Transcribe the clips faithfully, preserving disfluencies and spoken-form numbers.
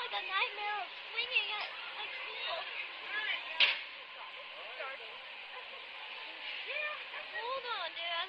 like a nightmare of swinging at like people. Hold on, Dad.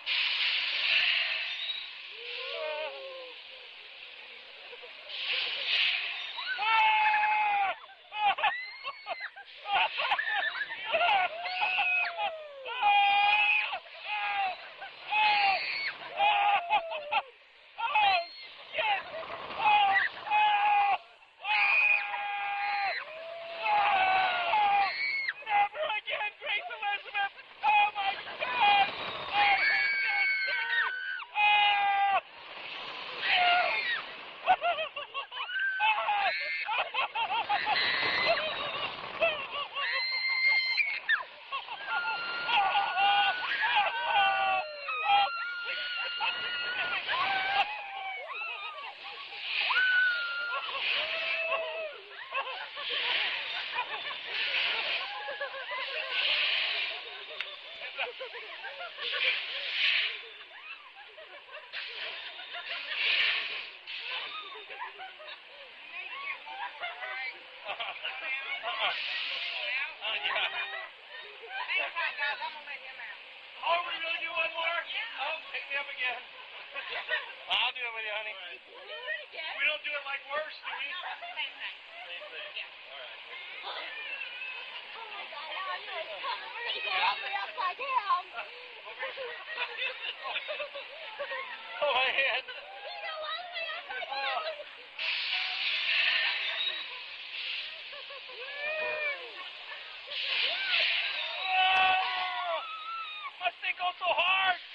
Oh, we really do one more? Yeah. Oh, pick me up again. I'll do it with you, honey. We do it again? We don't do it like worse, do we? No, same thing. Same thing. Yeah. All right. Oh my God, now I know it's coming. We're going to go all the way upside down. Oh, my hand. We go all the way upside down. Oh! Must they go so hard?